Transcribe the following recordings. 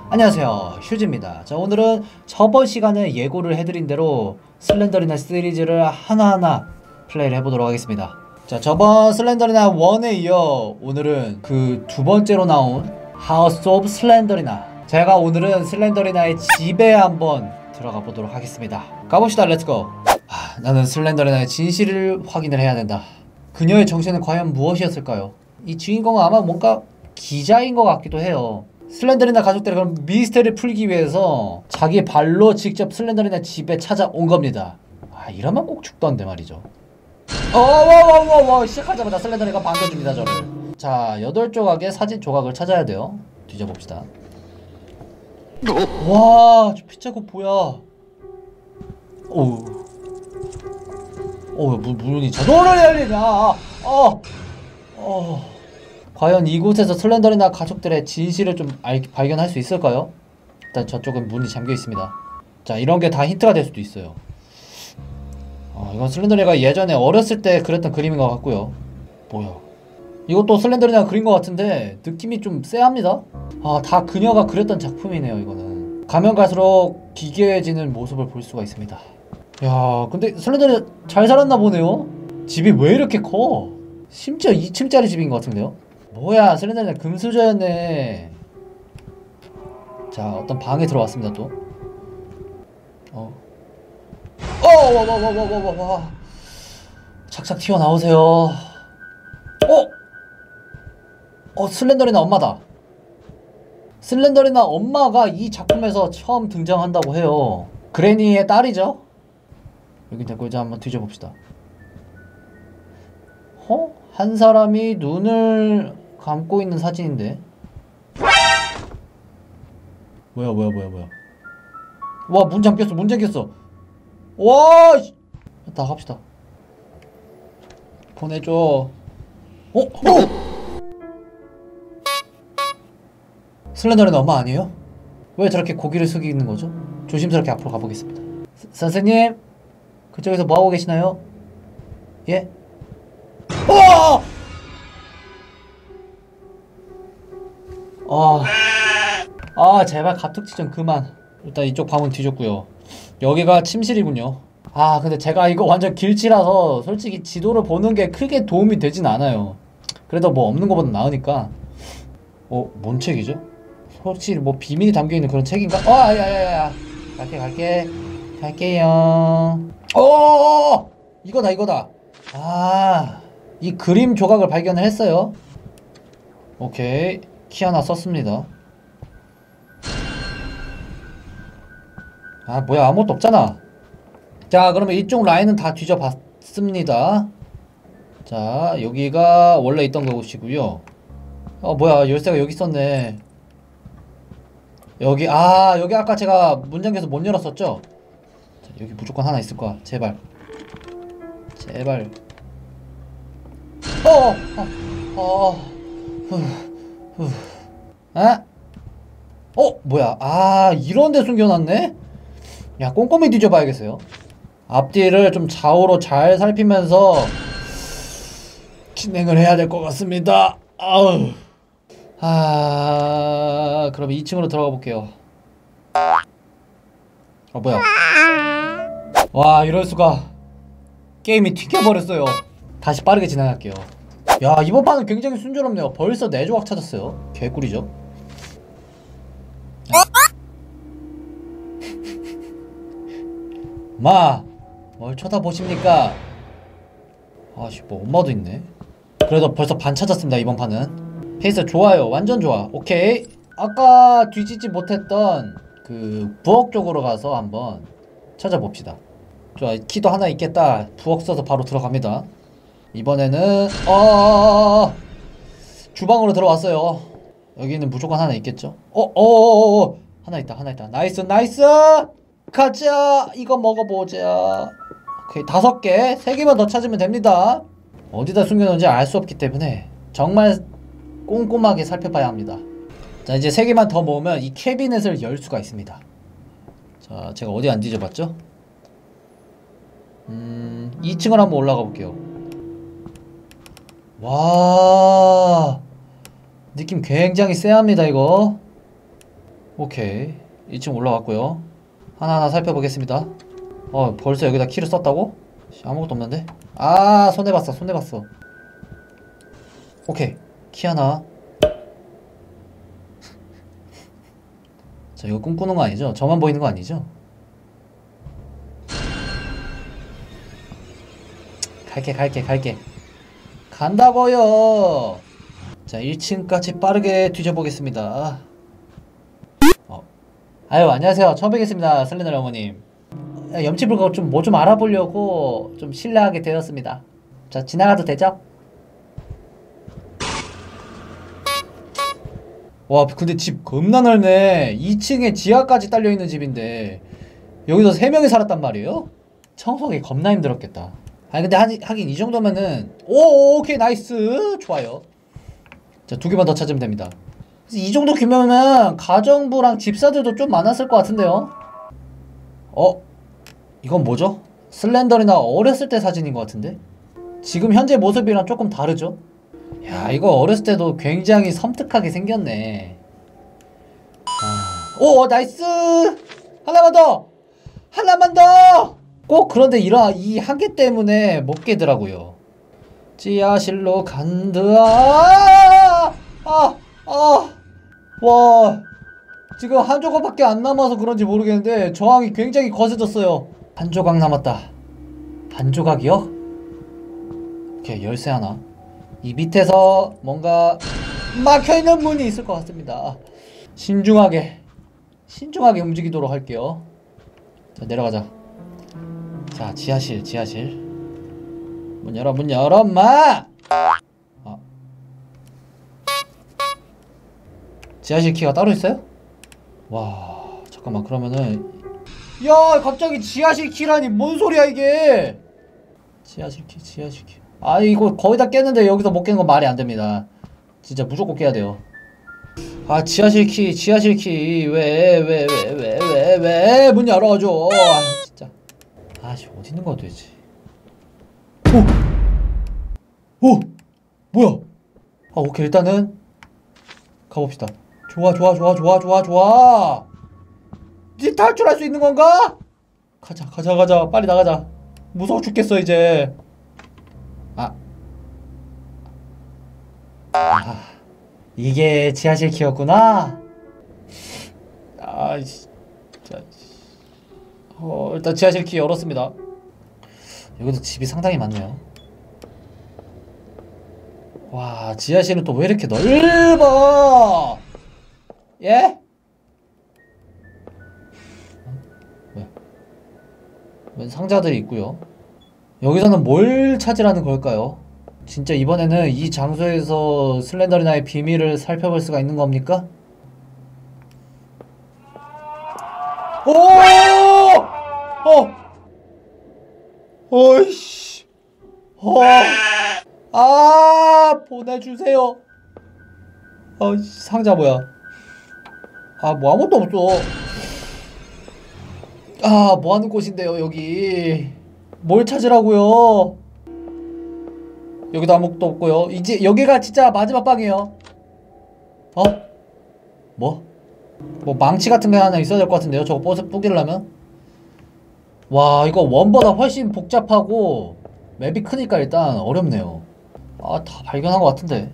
안녕하세요, 휴지입니다. 자, 오늘은 저번 시간에 예고를 해드린 대로 슬렌더리나 시리즈를 하나하나 플레이를 해보도록 하겠습니다. 자, 저번 슬렌더리나 1에 이어 오늘은 그 두 번째로 나온 하우스 오브 슬렌더리나, 제가 오늘은 슬렌더리나의 집에 한번 들어가 보도록 하겠습니다. 가봅시다. 렛츠고. 나는 슬렌더리나의 진실을 확인을 해야 된다. 그녀의 정체는 과연 무엇이었을까요? 이 주인공은 아마 뭔가 기자인 것 같기도 해요. 슬렌더리나 가족들의 그런 미스터리를 풀기 위해서 자기 발로 직접 슬렌더리나 집에 찾아온 겁니다. 이러면 꼭 죽던데 말이죠. 시작하자마자 슬렌더리가 반겨줍니다, 저를. 자, 8조각의 사진 조각을 찾아야 돼요. 뒤져봅시다. 와, 저 피자국 뭐야. 문이 자동으로 열리냐. 과연 이곳에서 슬렌더리나 가족들의 진실을 좀 발견할 수 있을까요? 일단 저쪽은 문이 잠겨 있습니다. 자, 이런 게 다 힌트가 될 수도 있어요. 이건 슬렌더리나가 예전에 어렸을 때 그렸던 그림인 것 같고요. 뭐야? 이것도 슬렌더리나가 그린 것 같은데 느낌이 좀 쎄합니다. 다 그녀가 그렸던 작품이네요, 이거는. 가면 갈수록 기괴해지는 모습을 볼 수가 있습니다. 야, 근데 슬렌더리나 잘 살았나 보네요? 집이 왜 이렇게 커? 심지어 2층짜리 집인 것 같은데요? 뭐야, 슬렌더리나 금수저였네. 자, 어떤 방에 들어왔습니다, 또. 착착 튀어나오세요. 슬렌더리나 엄마다. 슬렌더리나 엄마가 이 작품에서 처음 등장한다고 해요. 그레니의 딸이죠? 여기 됐고, 이제 한번 뒤져봅시다. 한 사람이 눈을 감고 있는 사진인데. 뭐야. 와, 문 잠겼어. 와, 나갑시다. 보내줘. 슬렌더리나 엄마 아니에요? 왜 저렇게 고개를 숙이는 거죠? 조심스럽게 앞으로 가보겠습니다. 선생님, 그쪽에서 뭐하고 계시나요? 예? 제발 갑툭튀 좀 그만. 일단 이쪽 방은 뒤졌고요. 여기가 침실이군요. 근데 제가 이거 완전 길치라서 솔직히 지도를 보는 게 크게 도움이 되진 않아요. 그래도 뭐 없는 것보다 나으니까. 뭔 책이죠? 혹시 뭐 비밀이 담겨있는 그런 책인가? 야야야야, 갈게요. 이거다. 이 그림 조각을 발견을 했어요. 오케이, 키 하나 썼습니다. 뭐야, 아무것도 없잖아. 자, 그러면 이쪽 라인은 다 뒤져봤습니다. 자, 여기가 원래 있던 곳이고요. 뭐야, 열쇠가 여기 있었네. 여기 아까 제가 문 잠겨서 못 열었었죠? 자, 여기 무조건 하나 있을 거야. 제발. 뭐야. 이런 데 숨겨놨네? 야, 꼼꼼히 뒤져봐야겠어요. 앞뒤를 좀 좌우로 잘 살피면서 진행을 해야 될 것 같습니다. 그럼 2층으로 들어가 볼게요. 뭐야. 와, 이럴수가. 게임이 튀겨버렸어요. 다시 빠르게 진행할게요. 야, 이번 판은 굉장히 순조롭네요. 벌써 4조각 찾았어요. 개꿀이죠. 뭘 쳐다보십니까? 뭐 엄마도 있네. 그래도 벌써 반 찾았습니다, 이번 판은. 페이스 좋아요. 완전 좋아. 오케이. 아까 뒤지지 못했던 그 부엌 쪽으로 가서 한번 찾아봅시다. 좋아, 키도 하나 있겠다. 부엌 써서 바로 들어갑니다. 이번에는 주방으로 들어왔어요. 여기는 무조건 하나 있겠죠? 하나 있다. 나이스. 가자. 이거 먹어보자. 오케이, 5개. 3개만 더 찾으면 됩니다. 어디다 숨겨놓은지 알 수 없기 때문에 정말 꼼꼼하게 살펴봐야 합니다. 자, 이제 3개만 더 모으면 이 캐비넷을 열 수가 있습니다. 자, 제가 어디 안 뒤져봤죠? 2층을 한번 올라가 볼게요. 와, 느낌 굉장히 쎄합니다, 이거. 오케이, 2층 올라왔고요. 하나하나 살펴보겠습니다. 벌써 여기다 키를 썼다고? 아무것도 없는데? 아, 손해봤어, 손해봤어. 오케이, 키 하나. 자, 이거 꿈꾸는 거 아니죠? 저만 보이는 거 아니죠? 갈게. 간다고요. 자, 1층까지 빠르게 뒤져보겠습니다. 아유, 안녕하세요. 처음 뵙겠습니다. 슬렌더 어머님. 염치불 거 좀 뭐 좀 알아보려고 좀 실례하게 되었습니다. 자, 지나가도 되죠? 와, 근데 집 겁나 넓네. 2층에 지하까지 딸려있는 집인데 여기서 3명이 살았단 말이에요? 청소하기 겁나 힘들었겠다. 아니 근데 하긴 이 정도면은 오케이, 나이스, 좋아요. 자, 2개만 더 찾으면 됩니다. 이 정도 규모면 가정부랑 집사들도 좀 많았을 것 같은데요? 이건 뭐죠? 슬렌더리나 어렸을 때 사진인 것 같은데? 지금 현재 모습이랑 조금 다르죠? 야, 이거 어렸을 때도 굉장히 섬뜩하게 생겼네. 오, 나이스! 하나만 더! 꼭 그런데 이 한 개 때문에 못 깨더라고요. 지하실로 간다. 와, 지금 한 조각밖에 안 남아서 그런지 모르겠는데 저항이 굉장히 거세졌어요. 한 조각 남았다. 한 조각이요? 오케이, 열쇠 하나. 이 밑에서 뭔가 막혀있는 문이 있을 것 같습니다. 신중하게 움직이도록 할게요. 자, 내려가자. 자, 지하실. 문 열어, 엄마! 지하실 키가 따로 있어요? 와, 잠깐만, 그러면은 야, 갑자기 지하실 키라니 뭔 소리야 이게? 지하실 키. 이거 거의 다 깼는데 여기서 못 깨는 건 말이 안 됩니다. 진짜 무조건 깨야 돼요. 지하실 키. 왜 문 열어줘. 진짜. 어디 있는 거야 도대체. 뭐야? 오케이, 일단은 가봅시다. 좋아. 이제 탈출할 수 있는 건가? 가자. 빨리 나가자. 무서워 죽겠어 이제. 이게 지하실 키였구나. 진짜. 일단 지하실 키 열었습니다. 여기도 집이 상당히 많네요. 와, 지하실은 또 왜 이렇게 넓어? 예? 웬 상자들이 있고요. 여기서는 뭘 찾으라는 걸까요? 진짜 이번에는 이 장소에서 슬렌더리나의 비밀을 살펴볼 수가 있는 겁니까? 어이씨. 보내주세요. 상자 뭐야? 뭐 아무것도 없어. 뭐 하는 곳인데요, 여기? 뭘 찾으라고요? 여기도 아무것도 없고요. 이제 여기가 진짜 마지막 방이에요. 뭐 망치 같은 게 하나 있어야 될 것 같은데요, 저거 뿌기려면? 와, 이거 원보다 훨씬 복잡하고 맵이 크니까 일단 어렵네요. 다 발견한 것 같은데.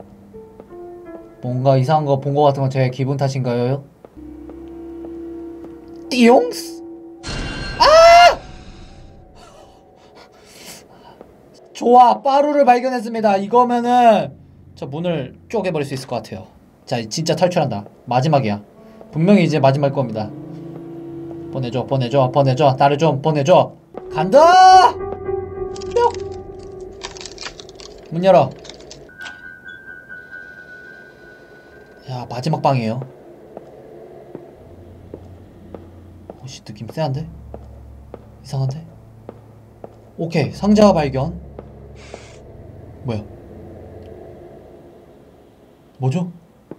뭔가 이상한 거 본 것 같은 건 제 기분 탓인가요? 띠용스? 좋아, 빠루를 발견했습니다. 이거면은 저 문을 쪼개버릴 수 있을 것 같아요. 자, 진짜 탈출한다. 마지막이야. 분명히 이제 마지막일 겁니다. 보내줘. 나를 좀 보내줘. 간다! 뿅! 문 열어. 야, 마지막 방이에요. 느낌 쎄한데? 이상한데? 오케이, 상자 발견. 뭐야? 뭐죠?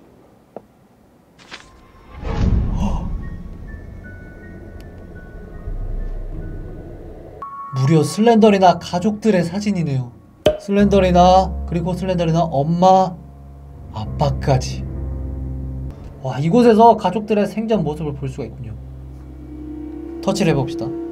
무려 슬렌더리나 가족들의 사진이네요. 슬렌더리나, 그리고 슬렌더리나 엄마, 아빠까지. 와, 이곳에서 가족들의 생전 모습을 볼 수가 있군요. 터치를 해봅시다.